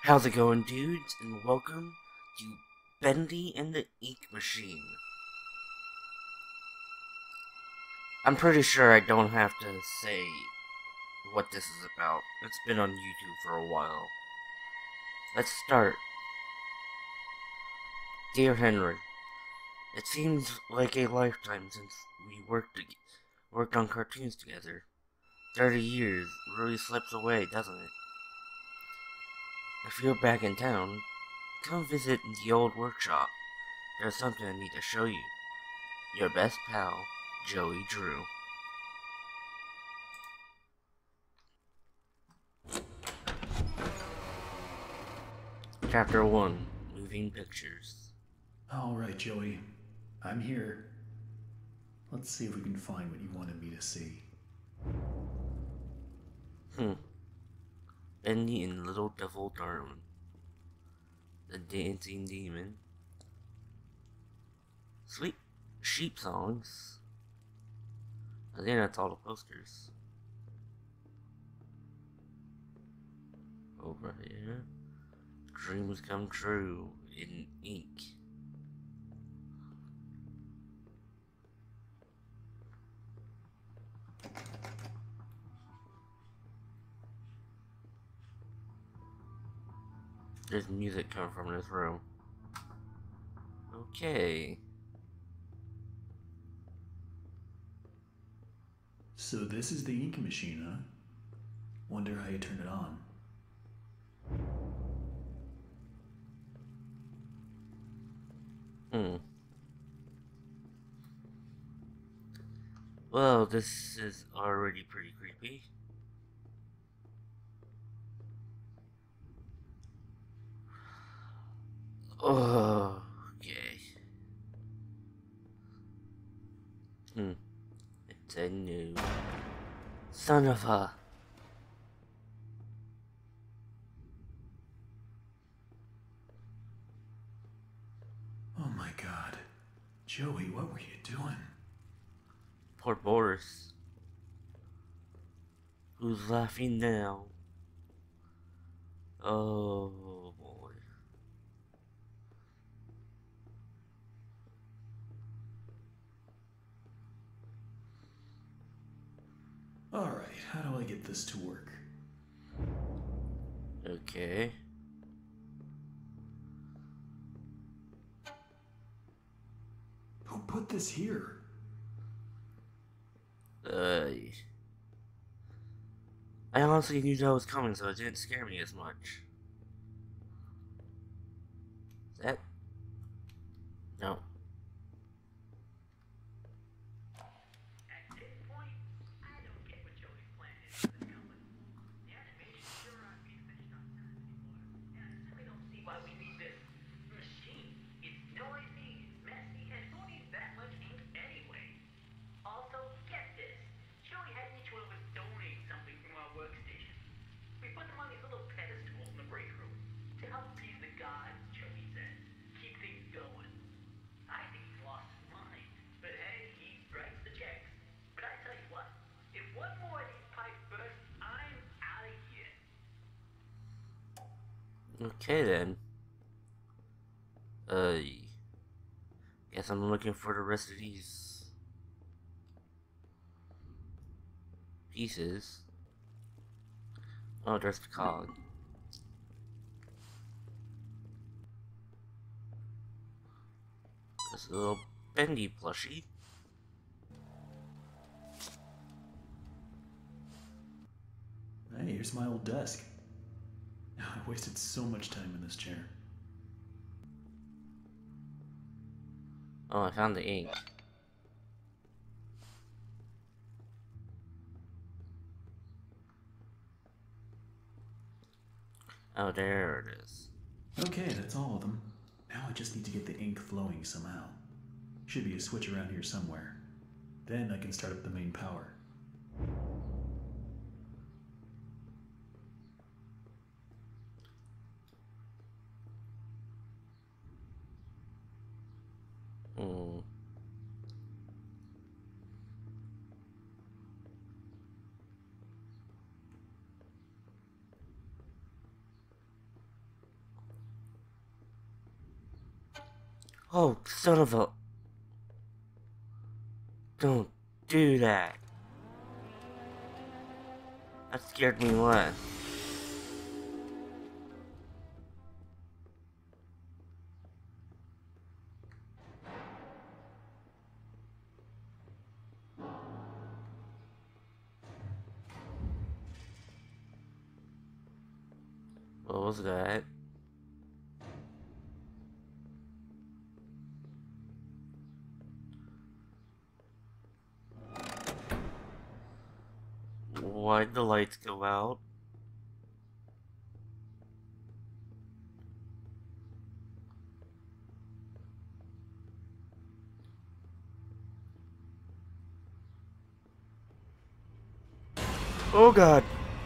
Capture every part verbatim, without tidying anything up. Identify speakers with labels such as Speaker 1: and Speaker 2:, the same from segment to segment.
Speaker 1: How's it going, dudes? And welcome to Bendy and the Ink Machine. I'm pretty sure I don't have to say what this is about. It's been on YouTube for a while. Let's start. Dear Henry, it seems like a lifetime since we worked worked on cartoons together. Thirty years really slips away, doesn't it? If you're back in town, come visit the old workshop. There's something I need to show you. Your best pal, Joey Drew. Chapter one, Moving Pictures.
Speaker 2: Alright, Joey. I'm here. Let's see if we can find what you wanted me to see.
Speaker 1: Hmm. Bendy and Little Devil Darwin. The Dancing Demon. Sweet sheep songs. I think that's all the posters. Over here. Dreams come true in ink. There's music coming from this room. Okay.
Speaker 2: So this is the ink machine, huh? Wonder how you turn it on.
Speaker 1: Hmm. Well, this is already pretty creepy. Oh, okay. Hmm. It's a new son of a.
Speaker 2: Oh my god. Joey, what were you doing?
Speaker 1: Poor Boris. Who's laughing now? Oh boy.
Speaker 2: Alright, how do I get this to work?
Speaker 1: Okay.
Speaker 2: Who put this here?
Speaker 1: Uh, I honestly knew that was coming, so it didn't scare me as much. Is that? No. Okay then. Uh, guess I'm looking for the rest of these pieces. Oh, there's the cog. There's a little Bendy plushie.
Speaker 2: Hey, here's my old desk. I wasted so much time in this chair.
Speaker 1: Oh, I found the ink. Oh, there it is.
Speaker 2: Okay, that's all of them. Now I just need to get the ink flowing somehow. Should be a switch around here somewhere. Then I can start up the main power.
Speaker 1: Hmm. Oh, son of a... Don't do that. That scared me less. What was that? Why'd the lights go out? Oh god!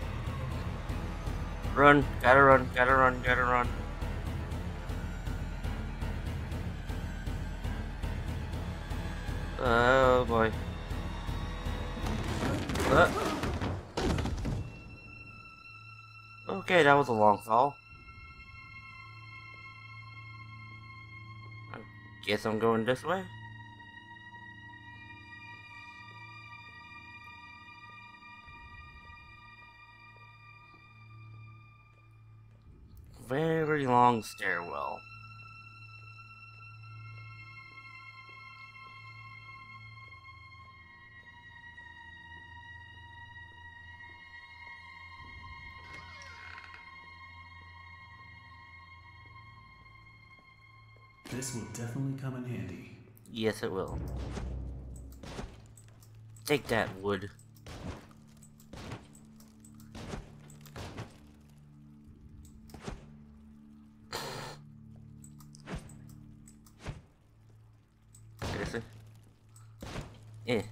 Speaker 1: Run, gotta run, gotta run, gotta run. Oh boy. Uh. Okay, that was a long fall. I guess I'm going this way. Very long stairwell.
Speaker 2: This will definitely come in handy.
Speaker 1: Yes, it will. Take that, wood. Seriously? Eh.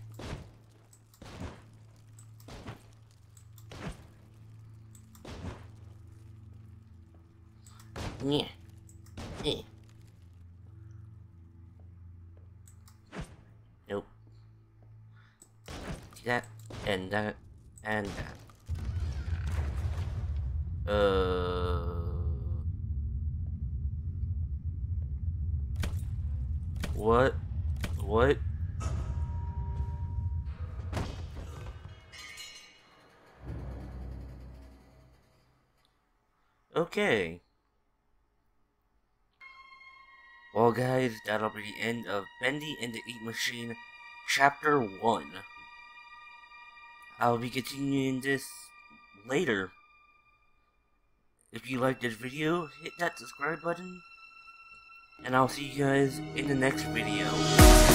Speaker 1: Yeah. Eh. Nope. That, and that, and that. Uh... What? What? Okay. Well guys, that'll be the end of Bendy and the Ink Machine Chapter one. I'll be continuing this later. If you liked this video, hit that subscribe button. And I'll see you guys in the next video.